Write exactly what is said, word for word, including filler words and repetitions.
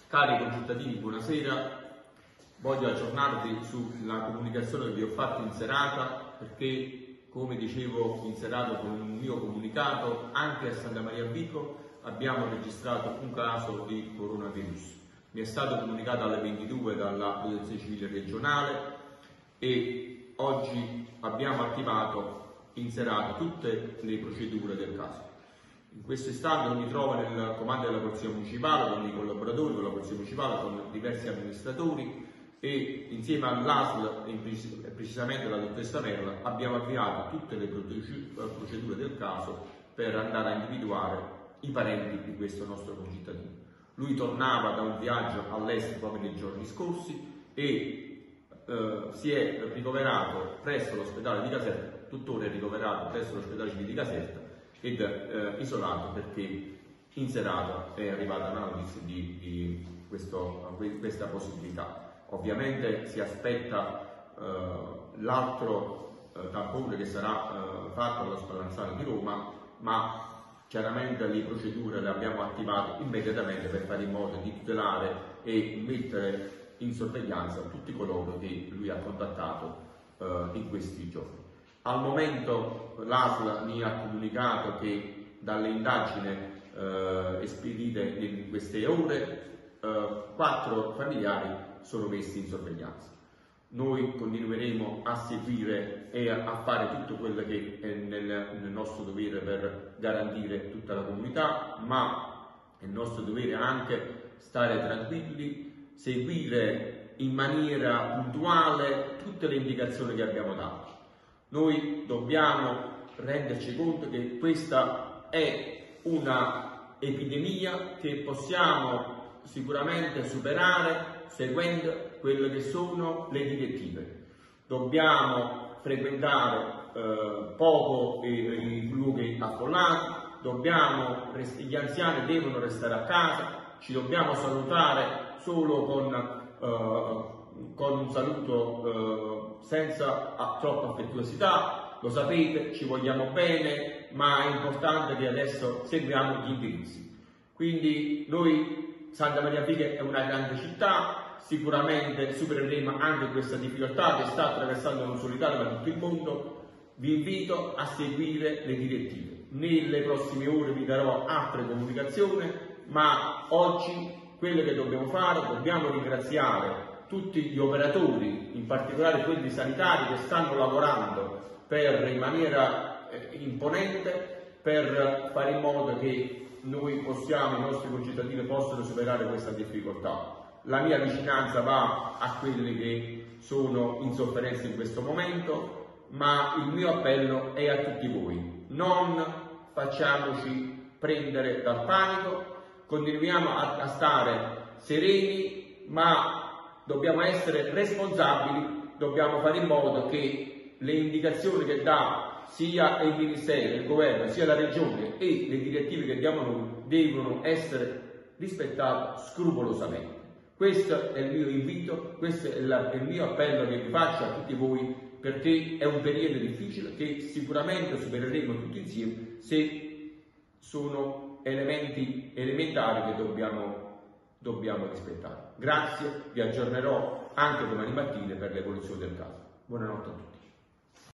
Cari concittadini, buonasera. Voglio aggiornarvi sulla comunicazione che vi ho fatto in serata perché, come dicevo in serata con un mio comunicato, anche a Santa Maria Vico abbiamo registrato un caso di coronavirus. Mi è stato comunicato alle ventidue dalla Protezione Civile regionale e oggi abbiamo attivato in serata tutte le procedure del caso. In questo istante mi trovo nel comando della Polizia Municipale con i collaboratori, con la Polizia Municipale, con diversi amministratori e insieme all'A S L e precisamente la dottoressa Merla abbiamo avviato tutte le procedure del caso per andare a individuare i parenti di questo nostro concittadino. Lui tornava da un viaggio all'estero proprio nei giorni scorsi e eh, si è ricoverato presso l'ospedale di Caserta, tuttora è ricoverato presso l'ospedale civile di Caserta ed eh, isolato perché in serata è arrivata la notizia di, di questo, questa possibilità. Ovviamente si aspetta eh, l'altro eh, tampone che sarà eh, fatto alla Spallanzani di Roma, ma chiaramente le procedure le abbiamo attivate immediatamente per fare in modo di tutelare e mettere in sorveglianza tutti coloro che lui ha contattato eh, in questi giorni. Al momento l'A S L mi ha comunicato che dalle indagini eh, espedite in queste ore eh, quattro familiari sono messi in sorveglianza. Noi continueremo a seguire e a fare tutto quello che è nel, nel nostro dovere per garantire tutta la comunità, ma è nostro dovere anche stare tranquilli, seguire in maniera puntuale tutte le indicazioni che abbiamo dato. Noi dobbiamo renderci conto che questa è una epidemia che possiamo sicuramente superare seguendo quelle che sono le direttive. Dobbiamo frequentare eh, poco i, i luoghi affollati, dobbiamo, gli anziani devono restare a casa, ci dobbiamo salutare solo con, eh, con un saluto eh, senza troppa affettuosità. Lo sapete, ci vogliamo bene, ma è importante che adesso seguiamo gli indirizzi. Quindi noi, Santa Maria Vico è una grande città, sicuramente supereremo anche questa difficoltà che sta attraversando non solo l'Italia ma tutto il mondo. Vi invito a seguire le direttive. Nelle prossime ore vi darò altre comunicazioni, ma oggi quello che dobbiamo fare, dobbiamo ringraziare tutti gli operatori, in particolare quelli sanitari che stanno lavorando per, in maniera eh, imponente per fare in modo che noi possiamo, i nostri concittadini possano superare questa difficoltà. La mia vicinanza va a quelli che sono in sofferenza in questo momento, ma il mio appello è a tutti voi. Non facciamoci prendere dal panico, continuiamo a, a stare sereni, ma dobbiamo essere responsabili, dobbiamo fare in modo che le indicazioni che dà sia il Ministero, il Governo, sia la Regione e le direttive che diamo noi devono essere rispettate scrupolosamente. Questo è il mio invito, questo è, la, è il mio appello che vi faccio a tutti voi, perché è un periodo difficile che sicuramente supereremo tutti insieme se sono elementi elementari che dobbiamo, dobbiamo rispettare. Grazie, vi aggiornerò anche domani mattina per l'evoluzione del caso. Buonanotte a tutti.